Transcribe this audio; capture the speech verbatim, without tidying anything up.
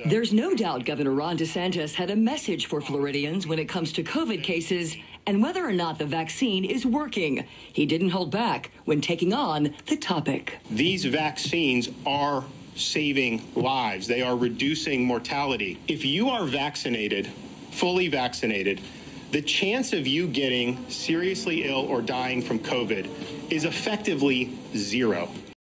There's no doubt Governor Ron DeSantis had a message for Floridians when it comes to COVID cases and whether or not the vaccine is working. He didn't hold back when taking on the topic. These vaccines are saving lives. They are reducing mortality. If you are vaccinated, fully vaccinated, the chance of you getting seriously ill or dying from COVID is effectively zero.